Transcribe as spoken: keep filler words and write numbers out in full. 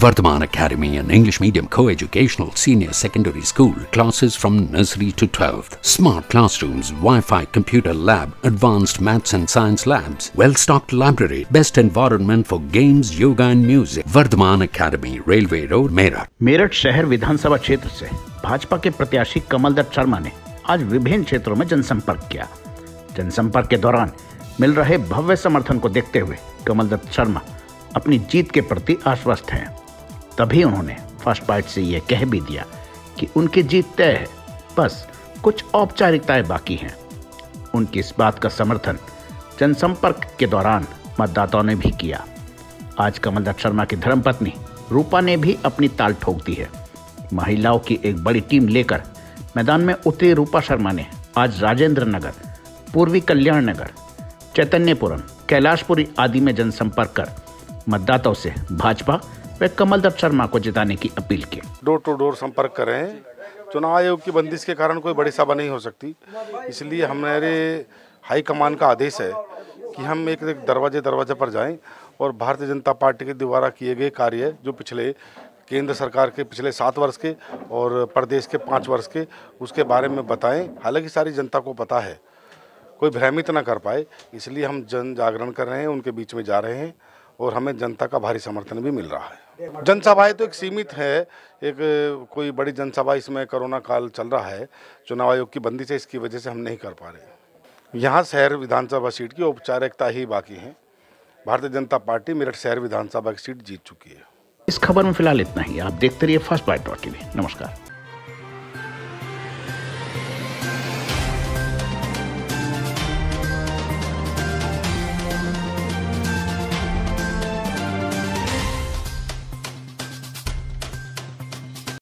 Vardhaman Academy, an English medium co-educational senior secondary school, classes from nursery to twelfth, smart classrooms, Wi-Fi computer lab, advanced maths and science labs, well-stocked library, best environment for games, yoga and music. Vardhaman Academy, Railway Road, Meerut. Meerut शहर विधानसभा क्षेत्र से भाजपा के प्रत्याशी कमल दत्त शर्मा ने आज विभिन्न क्षेत्रों में जनसंपर्क किया। जनसंपर्क के दौरान मिल रहे भव्य समर्थन को देखते हुए कमल दत्त शर्मा अपनी जीत के प्रति आश्वस्त हैं। तभी उन्होंने फर्स्ट बाइट से यह कह भी दिया कि उनकी जीत तय है, बस कुछ औपचारिकताएं बाकी हैं। उनकी इस बात का समर्थन जनसंपर्क के दौरान मतदाताओं ने भी किया। आज कमल दत्त शर्मा की धर्मपत्नी रूपा ने भी अपनी ताल ठोक दी है। महिलाओं की एक बड़ी टीम लेकर मैदान में उतरी रूपा शर्मा ने आज राजेंद्र नगर, पूर्वी कल्याण नगर, चैतन्यपुरम, कैलाशपुरी आदि में जनसंपर्क कर मतदाताओं से भाजपा व कमल दत्त शर्मा को जिताने की अपील की। डोर टू डोर संपर्क कर रहे हैं। चुनाव आयोग की बंदिश के कारण कोई बड़ी सभा नहीं हो सकती, इसलिए हमारे हाईकमान का आदेश है कि हम एक एक दरवाजे दरवाजे पर जाएं और भारतीय जनता पार्टी के द्वारा किए गए कार्य जो पिछले केंद्र सरकार के पिछले सात वर्ष के और प्रदेश के पाँच वर्ष के उसके बारे में बताएं। हालांकि सारी जनता को पता है, कोई भ्रमित ना कर पाए, इसलिए हम जन जागरण कर रहे हैं, उनके बीच में जा रहे हैं और हमें जनता का भारी समर्थन भी मिल रहा है। जनसभाएं तो एक सीमित है, एक कोई बड़ी जनसभा इसमें कोरोना काल चल रहा है, चुनाव आयोग की बंदी से इसकी वजह से हम नहीं कर पा रहे। यहाँ शहर विधानसभा सीट की औपचारिकता ही बाकी है। भारतीय जनता पार्टी मेरठ शहर विधानसभा की सीट जीत चुकी है। इस खबर में फिलहाल इतना ही। आप देखते रहिए फर्स्ट बाइट डॉट टीवी। नमस्कार।